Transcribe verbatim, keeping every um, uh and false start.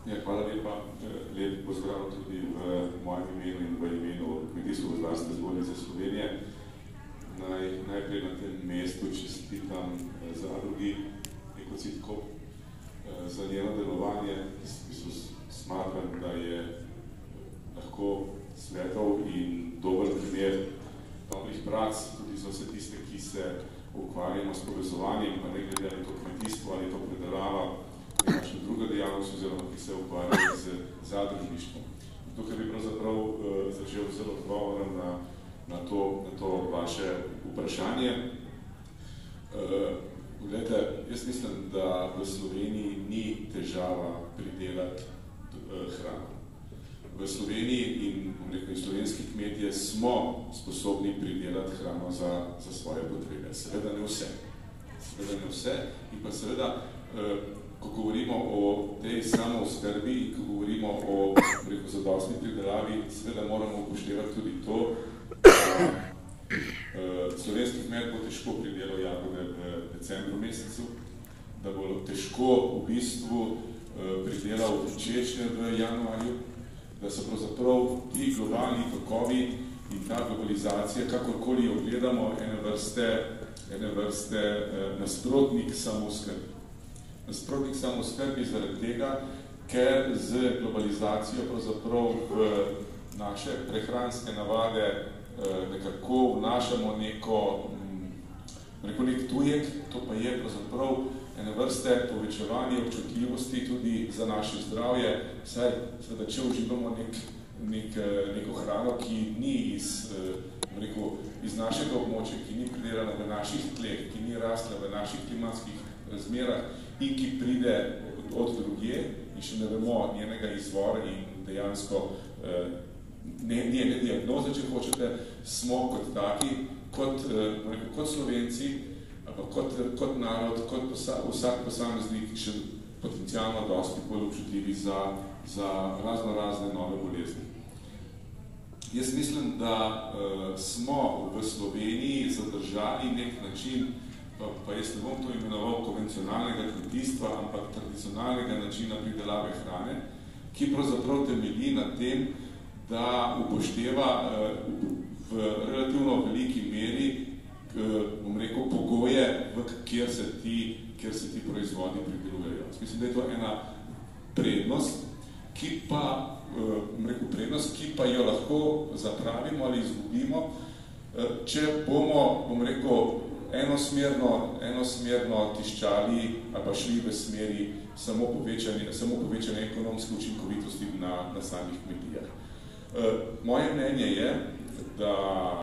Ja, hvala lepa. Lep pozdrav tudi v mojem imenu in v imenu Kmetijsko-gozdarske zbornice Slovenije. Naj, najprej na tem mestu čestitam zadrugi Ekocid-Kop za njeno delovanje. Smatram, da je lahko svetov in dober primer dobrih praks, tudi za vse tiste, ki se ukvarjamo s povezovanjem, pa ne glede ali to kmetijstvo ali to predelava, nekakšna druga dejavnost, oziroma ki se ukvarjajo z zadružništvom. Tukaj bi pravzaprav uh, začel zelo odgovorom na, na, to, na to vaše vprašanje. Uh, Glede, jaz mislim, da v Sloveniji ni težava pridelati uh, hrano. V Sloveniji in, rekel, in slovenski kmetje smo sposobni pridelati hrano za, za svoje potrebe. Seveda ne vse. Seveda ne vse. In pa seveda, uh, ko govorimo o tej samooskrbi in ko govorimo o rekel, zadostni pridelavi, seveda moramo upoštevati tudi to, da uh, slovenski kmet bo težko pridelal jagode v decembru mesecu, da bo težko v bistvu uh, pridelal češnje v januarju, da so pravzaprav ti globalni tokovi in ta globalizacija, kakorkoli jo gledamo, ene vrste, ene vrste uh, nasprotnik samooskrbi. Nasprotnik samooskrbi zaradi tega, ker z globalizacijo pravzaprav v naše prehranske navade nekako vnašamo neko, neko nek tujek, to pa je pravzaprav ene vrste povečevanje občutljivosti tudi za naše zdravje, saj seveda, če uživamo nek, nek, neko hrano, ki ni iz, rekel, iz našega območja, ki ni pridelana v naših tleh, ki ni rasla v naših klimatskih razmerah in ki pride od drugje in še ne vemo njenega izvora in dejansko eh, njene diagnoze, če hočete, smo kot taki, kot, eh, kot Slovenci, kot, kot narod, kot posa, vsak posameznik še potencialno dosti bolj občutljivi za, za razno razne nove bolezni. Jaz mislim, da eh, smo v Sloveniji zadržali nek način, Pa, pa jaz ne bom to imenoval konvencionalnega kmetijstva, ampak tradicionalnega načina pridelave hrane, ki pravzaprav temelji na tem, da upošteva uh, v relativno veliki meri uh, bom rekel, pogoje, v kjer se ti, kjer se ti proizvodi pridelujejo. Mislim, da je to ena prednost, ki pa, uh, bom rekel, prednost, ki pa jo lahko zapravimo ali izgubimo, uh, če bomo, bom rekel, enosmerno, enosmerno tiščali ali pa šli v smeri samo povečanje, samo povečanje ekonomske učinkovitosti na, na samih kmetijah. E, moje mnenje je, da